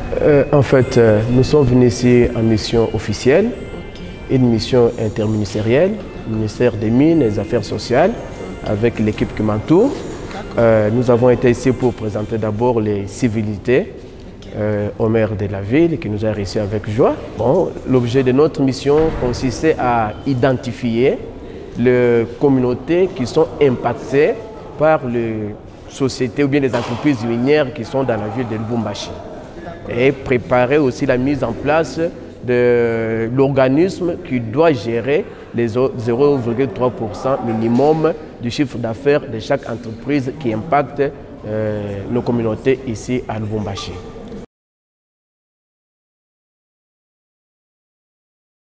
Nous sommes venus ici en mission officielle, une mission interministérielle, ministère des Mines et des Affaires sociales, avec l'équipe qui m'entoure. Nous avons été ici pour présenter d'abord les civilités au maire de la ville qui nous a reçus avec joie. Bon, l'objet de notre mission consistait à identifier les communautés qui sont impactées par les sociétés ou bien les entreprises minières qui sont dans la ville de Lubumbashi. Et préparer aussi la mise en place de l'organisme qui doit gérer les 0,3% minimum du chiffre d'affaires de chaque entreprise qui impacte nos communautés ici à Lubumbashi.